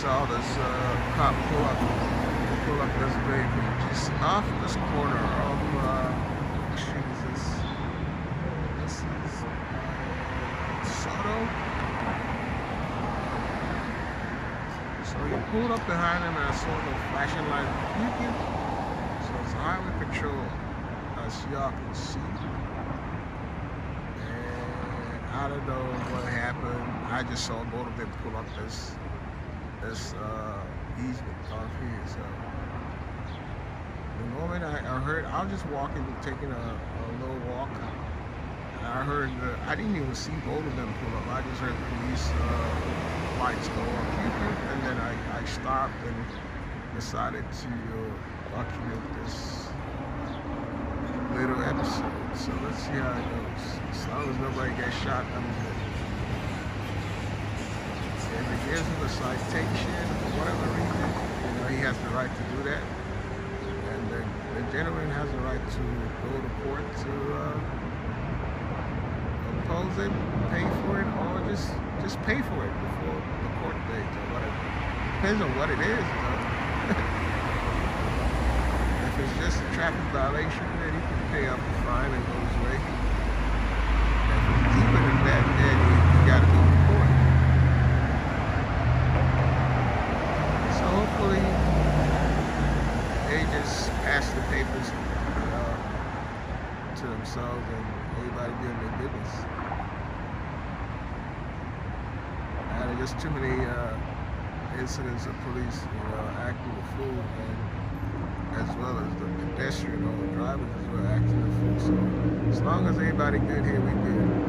saw this cop pull up this vehicle just off this corner of what street is this? This is Soto. So he pulled up behind him and I saw the flashing light. So it's highway patrol, as y'all can see. And I don't know what happened. I just saw both of them pull up this easement off here. So the moment I heard, I was just walking, taking a little walk. And I heard, I didn't even see both of them pull up. I just heard police lights go on, and then I stopped and decided to document this little episode. So let's see how it goes. As long as nobody gets shot, I'm good. If he gives him a citation for whatever reason, he has the right to do that. And the gentleman has the right to go to court to oppose it, pay for it, or just pay for it before the court date or whatever. Depends on what it is, though. If it's just a traffic violation, then he can pay up the fine and go his way. If it's deeper than that, then you gotta go to court. So hopefully they just pass the papers to themselves and everybody doing their business. And there's just too many incidents of police, acting a fool, and as well as the pedestrian or the drivers as well acting a fool. So as long as everybody good here, we good.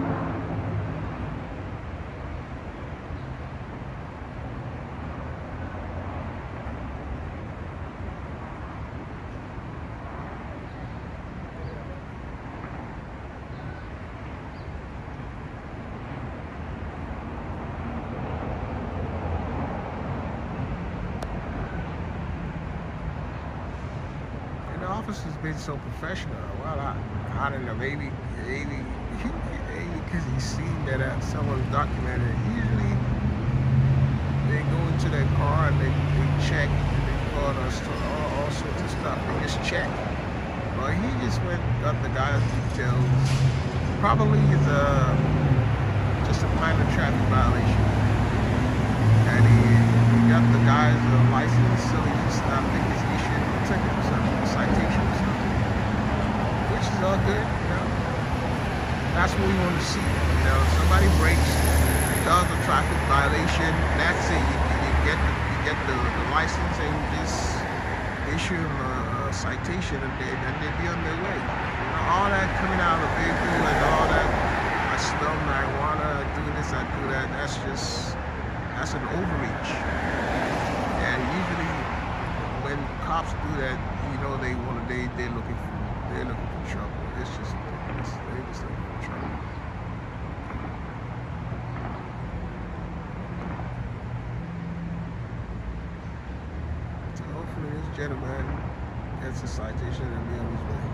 The officer's been so professional. Well, I don't know, maybe because he's seen that someone's documented it. Usually, they go into their car and they check, and they pull out all sorts of stuff. They just check. But he just went, got the guy's details. Probably is just a minor traffic violation. And he got the guy's license, so he just, I think he's issued a ticket or something, a citation or something. Which is all good, That's what we want to see. Somebody breaks, does a traffic violation, that's it. You get the license and you just issue them a citation and they'd be on their way. All that coming out of the vehicle and all that, I smell marijuana, I do this, I do that, that's an overreach. And usually when cops do that, they're looking for trouble. It's just ridiculous. They're just looking for trouble. So hopefully this gentleman gets a citation and be on his way.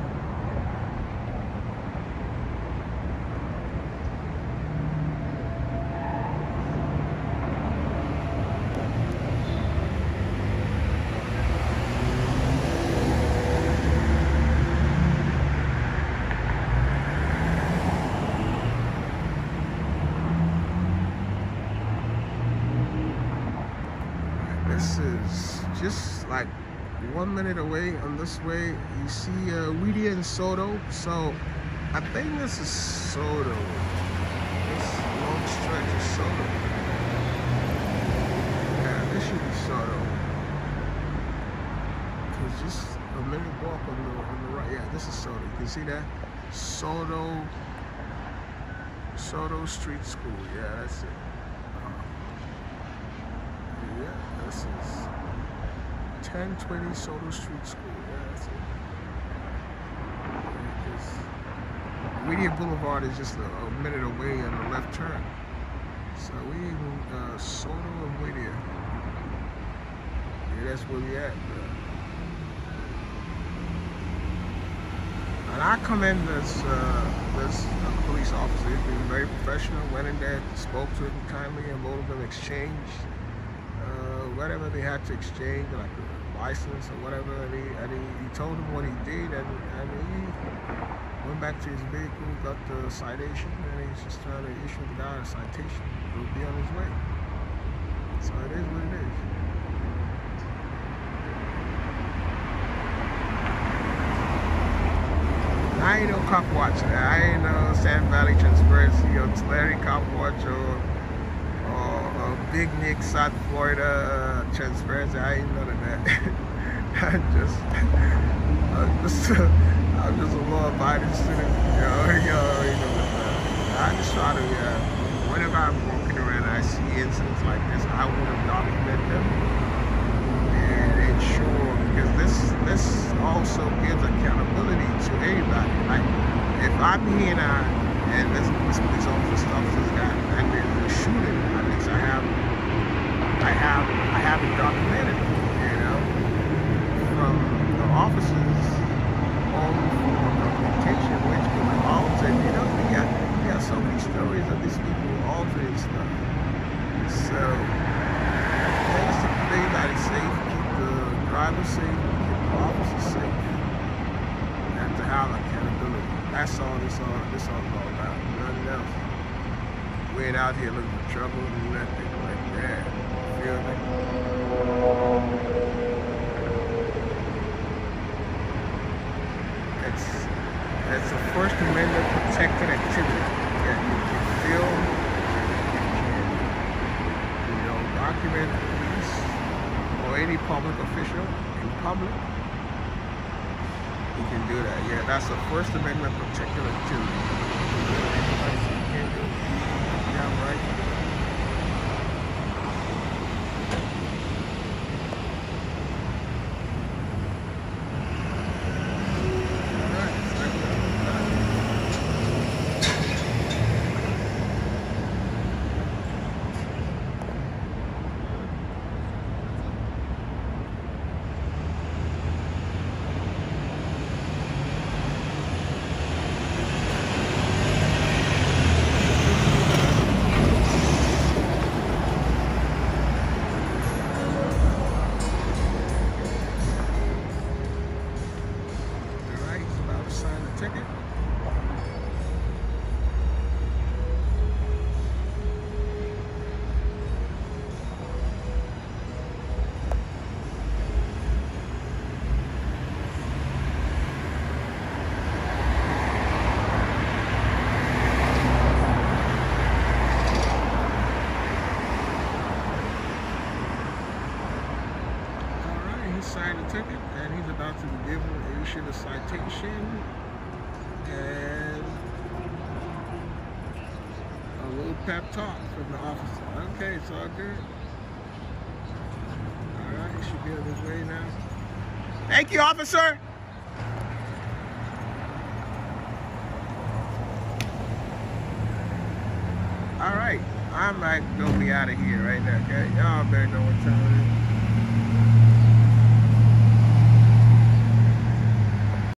This is just like 1 minute away on this way. You see Whittier and Soto. So I think this is Soto. This long stretch of Soto. Yeah, this should be Soto. Cause just a minute walk on the right. Yeah, this is Soto. You can see that Soto Street School. Yeah, that's it. Yeah, this is 1020 Soto Street School. Yeah, that's it. Whittier Boulevard is just a minute away on the left turn. So we even Soto and Whittier. Yeah, that's where we at. And I commend this police officer. He's been very professional. Went in there, spoke to him kindly, and both of them exchanged whatever they had to exchange, like a license or whatever. And he told him what he did, and he went back to his vehicle, got the citation, and he's just trying to issue the guy a citation. He'll be on his way. So it is what it is. I ain't no cop watcher. I ain't no Sand Valley Transparency or Tulare cop watch or Big Nick South Florida Transparency. I ain't none of that. I'm just a law-abiding citizen. You already know that. I just try to, whenever I'm walking around and I see incidents like this, I want to document them and ensure, because this also gives accountability to anybody. Like, if I'm here now and this police officer stops this guy and there's a shooting, at least I have it documented, from the officers on documentation, which can be altered. We got so many stories of these people altering stuff. So let's keep everybody safe, keep the driver safe, keep the officers safe, and to have accountability. That's all this all about. Nothing else. We ain't out here looking for trouble and nothing like that. You feel me? It's a First Amendment protected activity. You can film, you can, document the police or any public official in public. You can do that. Yeah, that's a First Amendment protected activity. Yeah, right. Ticket. Alright, he signed the ticket and he's about to be issued a citation. And a little pep talk from the officer. Okay, it's all good. Alright, he should be on his way now. Thank you, officer! Alright, I'm gonna be out of here right now, okay? Y'all better know what time it is.